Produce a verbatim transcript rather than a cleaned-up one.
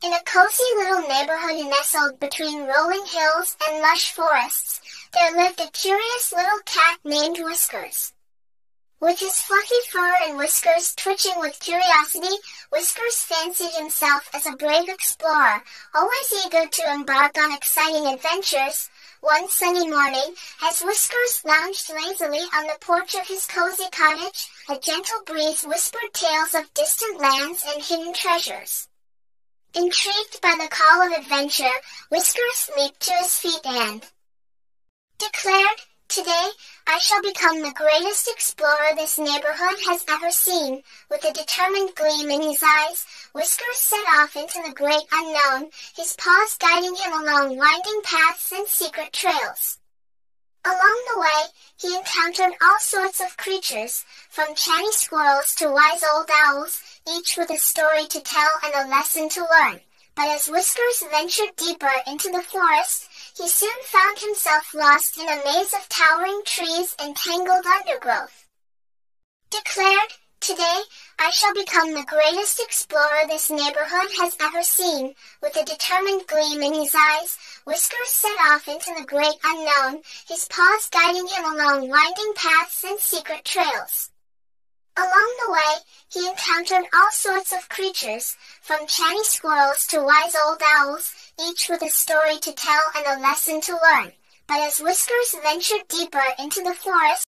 In a cozy little neighborhood nestled between rolling hills and lush forests, there lived a curious little cat named Whiskers. With his fluffy fur and whiskers twitching with curiosity, Whiskers fancied himself as a brave explorer, always eager to embark on exciting adventures. One sunny morning, as Whiskers lounged lazily on the porch of his cozy cottage, a gentle breeze whispered tales of distant lands and hidden treasures. Intrigued by the call of adventure, Whiskers leaped to his feet and declared, "Today, I shall become the greatest explorer this neighborhood has ever seen." With a determined gleam in his eyes, Whiskers set off into the great unknown, his paws guiding him along winding paths and secret trails. Along the way, he encountered all sorts of creatures, from chatty squirrels to wise old owls, each with a story to tell and a lesson to learn. But as Whiskers ventured deeper into the forest, he soon found himself lost in a maze of towering trees and tangled undergrowth. Declared, "Today, I shall become the greatest explorer this neighborhood has ever seen." With a determined gleam in his eyes, Whiskers set off into the great unknown, his paws guiding him along winding paths and secret trails. Along the way, he encountered all sorts of creatures, from chatty squirrels to wise old owls, each with a story to tell and a lesson to learn. But as Whiskers ventured deeper into the forest,